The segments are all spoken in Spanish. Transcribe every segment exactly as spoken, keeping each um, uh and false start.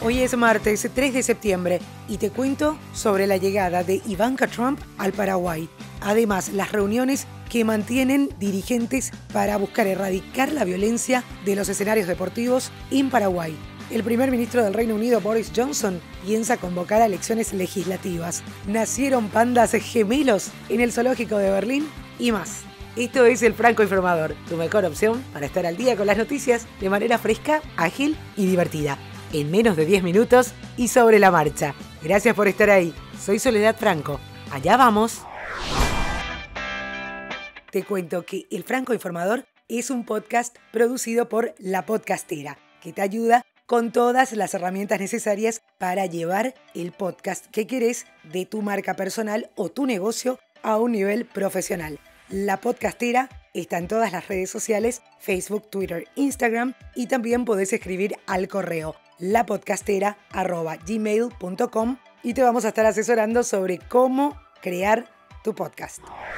Hoy es martes tres de septiembre y te cuento sobre la llegada de Ivanka Trump al Paraguay. Además, las reuniones que mantienen dirigentes para buscar erradicar la violencia de los escenarios deportivos en Paraguay. El primer ministro del Reino Unido, Boris Johnson, piensa convocar a elecciones legislativas. Nacieron pandas gemelos en el zoológico de Berlín y más. Esto es El Franco Informador, tu mejor opción para estar al día con las noticias de manera fresca, ágil y divertida. En menos de diez minutos y sobre la marcha. Gracias por estar ahí. Soy Soledad Franco. Allá vamos. Te cuento que El Franco Informador es un podcast producido por La Podcastera, que te ayuda con todas las herramientas necesarias para llevar el podcast que querés de tu marca personal o tu negocio a un nivel profesional. La Podcastera está en todas las redes sociales, Facebook, Twitter, Instagram, y también podés escribir al correo lapodcastera arroba gmail punto com y te vamos a estar asesorando sobre cómo crear tu podcast.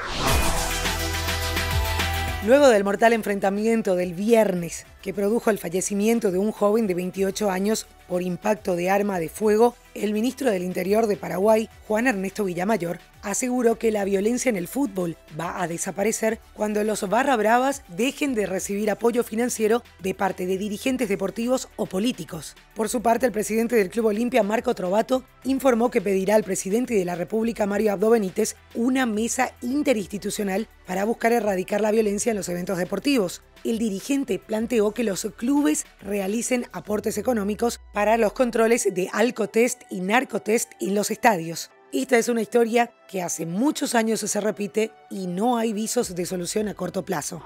Luego del mortal enfrentamiento del viernes que produjo el fallecimiento de un joven de veintiocho años por impacto de arma de fuego, el ministro del Interior de Paraguay, Juan Ernesto Villamayor, aseguró que la violencia en el fútbol va a desaparecer cuando los barra bravas dejen de recibir apoyo financiero de parte de dirigentes deportivos o políticos. Por su parte, el presidente del Club Olimpia, Marco Trovato, informó que pedirá al presidente de la República, Mario Abdo Benítez, una mesa interinstitucional para buscar erradicar la violencia en los eventos deportivos. El dirigente planteó que los clubes realicen aportes económicos para los controles de alcotest y narcotest en los estadios. Esta es una historia que hace muchos años se repite y no hay visos de solución a corto plazo.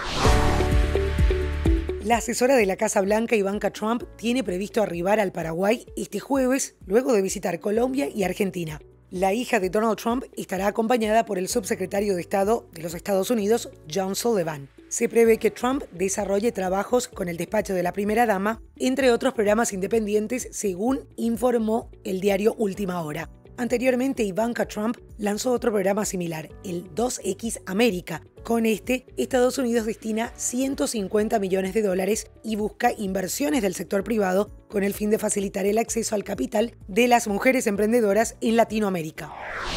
La asesora de la Casa Blanca, Ivanka Trump, tiene previsto arribar al Paraguay este jueves, luego de visitar Colombia y Argentina. La hija de Donald Trump estará acompañada por el subsecretario de Estado de los Estados Unidos, John Sullivan. Se prevé que Trump desarrolle trabajos con el despacho de la primera dama, entre otros programas independientes, según informó el diario Última Hora. Anteriormente, Ivanka Trump lanzó otro programa similar, el dos equis América. Con este, Estados Unidos destina ciento cincuenta millones de dólares y busca inversiones del sector privado con el fin de facilitar el acceso al capital de las mujeres emprendedoras en Latinoamérica.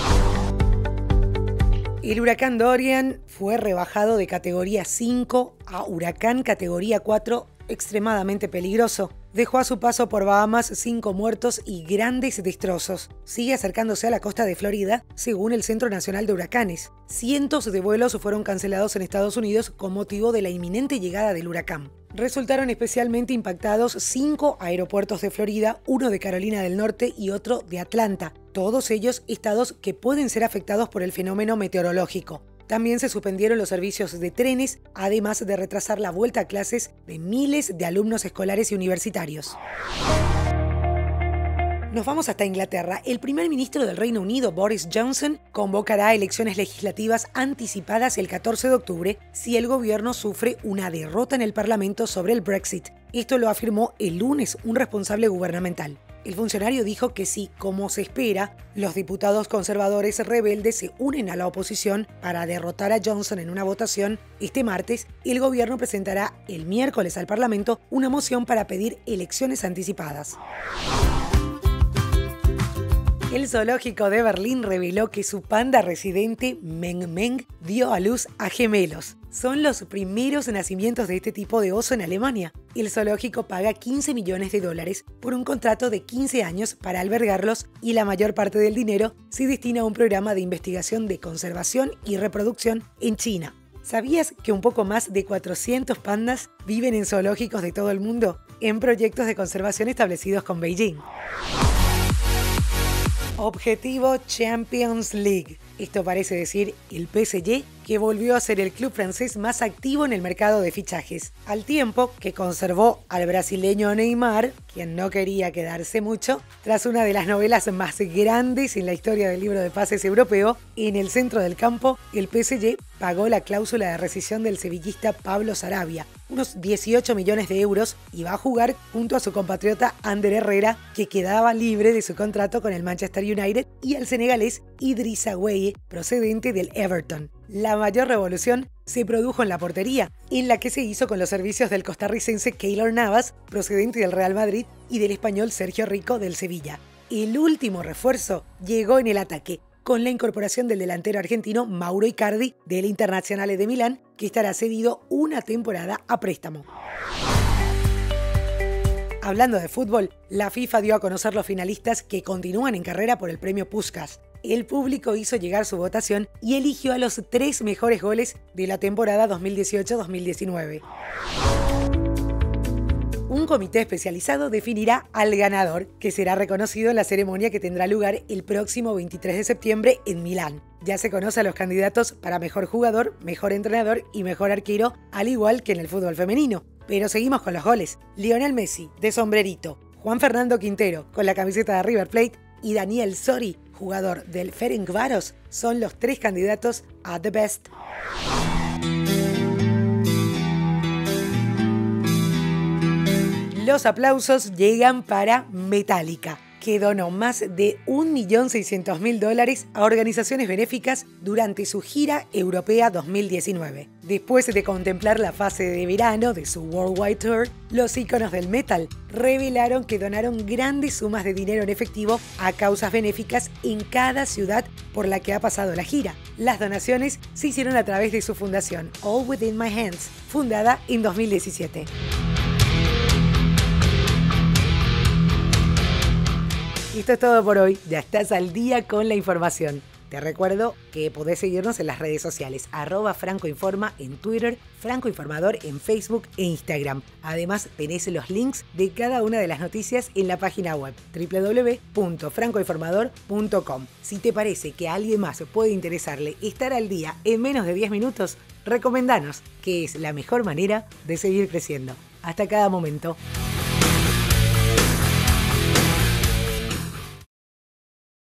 El huracán Dorian fue rebajado de categoría cinco a huracán categoría cuatro, extremadamente peligroso. Dejó a su paso por Bahamas cinco muertos y grandes destrozos. Sigue acercándose a la costa de Florida, según el Centro Nacional de Huracanes. Cientos de vuelos fueron cancelados en Estados Unidos con motivo de la inminente llegada del huracán. Resultaron especialmente impactados cinco aeropuertos de Florida, uno de Carolina del Norte y otro de Atlanta. Todos ellos estados que pueden ser afectados por el fenómeno meteorológico. También se suspendieron los servicios de trenes, además de retrasar la vuelta a clases de miles de alumnos escolares y universitarios. Nos vamos hasta Inglaterra. El primer ministro del Reino Unido, Boris Johnson, convocará elecciones legislativas anticipadas el catorce de octubre si el gobierno sufre una derrota en el Parlamento sobre el Brexit. Esto lo afirmó el lunes un responsable gubernamental. El funcionario dijo que si, como se espera, los diputados conservadores rebeldes se unen a la oposición para derrotar a Johnson en una votación este martes, el gobierno presentará el miércoles al Parlamento una moción para pedir elecciones anticipadas. El zoológico de Berlín reveló que su panda residente, Meng Meng, dio a luz a gemelos. Son los primeros nacimientos de este tipo de oso en Alemania. El zoológico paga quince millones de dólares por un contrato de quince años para albergarlos y la mayor parte del dinero se destina a un programa de investigación de conservación y reproducción en China. ¿Sabías que un poco más de cuatrocientos pandas viven en zoológicos de todo el mundo en proyectos de conservación establecidos con Beijing? Objetivo Champions League. Esto parece decir el P S G, que volvió a ser el club francés más activo en el mercado de fichajes, al tiempo que conservó al brasileño Neymar, quien no quería quedarse mucho, tras una de las novelas más grandes en la historia del libro de pases europeo. En el centro del campo, el P S G pagó la cláusula de rescisión del sevillista Pablo Sarabia, unos dieciocho millones de euros, y va a jugar junto a su compatriota Ander Herrera, que quedaba libre de su contrato con el Manchester United, y al senegalés Idrissa Gueye, procedente del Everton. La mayor revolución se produjo en la portería, en la que se hizo con los servicios del costarricense Keylor Navas, procedente del Real Madrid, y del español Sergio Rico del Sevilla. El último refuerzo llegó en el ataque, con la incorporación del delantero argentino Mauro Icardi del Internazionale de Milán, que estará cedido una temporada a préstamo. Hablando de fútbol, la FIFA dio a conocer los finalistas que continúan en carrera por el premio Puskás. El público hizo llegar su votación y eligió a los tres mejores goles de la temporada dos mil dieciocho dos mil diecinueve. Un comité especializado definirá al ganador, que será reconocido en la ceremonia que tendrá lugar el próximo veintitrés de septiembre en Milán. Ya se conoce a los candidatos para mejor jugador, mejor entrenador y mejor arquero, al igual que en el fútbol femenino. Pero seguimos con los goles. Lionel Messi, de sombrerito, Juan Fernando Quintero, con la camiseta de River Plate, y Daniel Sori, jugador del Ferencváros, son los tres candidatos a The Best. Los aplausos llegan para Metallica, que donó más de un millón seiscientos mil dólares a organizaciones benéficas durante su gira europea dos mil diecinueve. Después de contemplar la fase de verano de su Worldwide Tour, los íconos del metal revelaron que donaron grandes sumas de dinero en efectivo a causas benéficas en cada ciudad por la que ha pasado la gira. Las donaciones se hicieron a través de su fundación All Within My Hands, fundada en dos mil diecisiete. Esto es todo por hoy, ya estás al día con la información. Te recuerdo que podés seguirnos en las redes sociales, arroba francoinforma en Twitter, francoinformador en Facebook e Instagram. Además, tenés los links de cada una de las noticias en la página web doble u doble u doble u punto francoinformador punto com. Si te parece que a alguien más puede interesarle estar al día en menos de diez minutos, recomendanos, que es la mejor manera de seguir creciendo. Hasta cada momento.